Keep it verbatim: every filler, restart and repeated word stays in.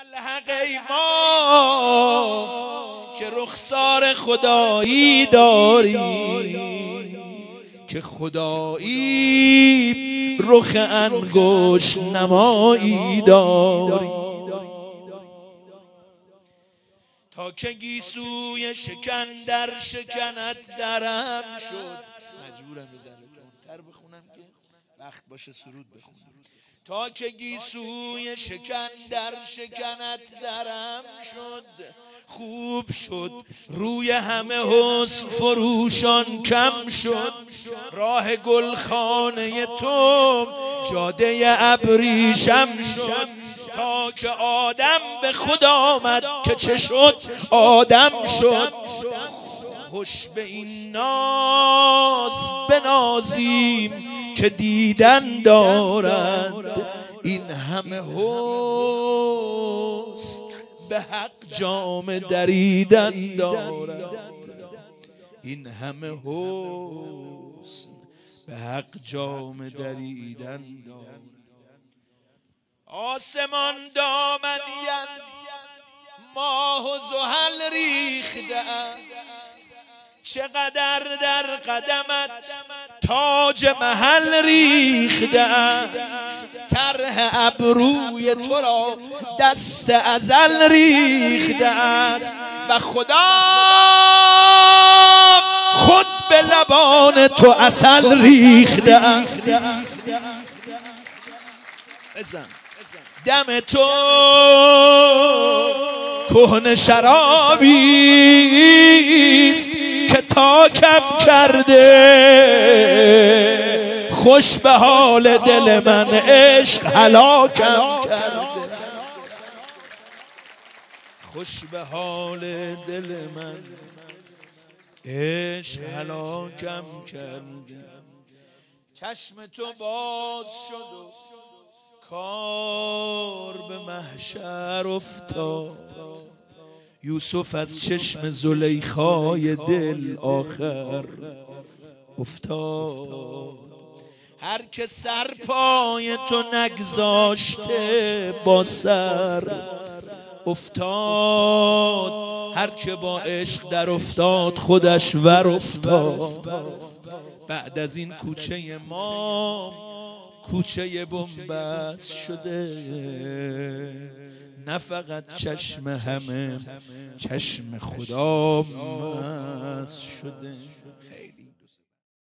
الحق ای ما که رخسار خدایی داری، که خدایی رخ انگشت نمایی داری. تا که گیسوی شکن در شکنت درم شد، مجبورم یه ذره تندتر بخونم که وقت باشه سرود بخونم. تا که گیسوی شکن در شکنت درم شد، خوب شد روی همه حسن فروشان کم شد. راه گلخانه تو جاده ابریشم شد. تا که آدم به خود آمد که چه شد آدم شد. خوش به این ناز بنازیم که دیدن دارد، این همه حسن به حق جام دریدن دارد. این همه حسن به حق جام دریدن دارد. آسمان دامنی از ماه و زحل ریخته است، چقدر در قدمت تاج محل ریخته است. طرح ابروی تو را دست ازل ریخته است و خدا خود به لبان تو عسل ریخته است. دم تو کهنه شرابیست که تا کم کرده. خوش به حال دل من عشق هلاکم کرده. خوش به حال دل من عشق هلاکم کرده. چشم تو باز شد و کار به محشر افتاد. یوسف از چشم زلیخای دل آخر افتاد. هر که سر پای تو نگذاشته با سر افتاد. هر که با عشق در افتاد خودش ور افتاد. بعد از این کوچه ما کوچه بنبست شده، نه فقط چشم همه چشم خدا مست شده.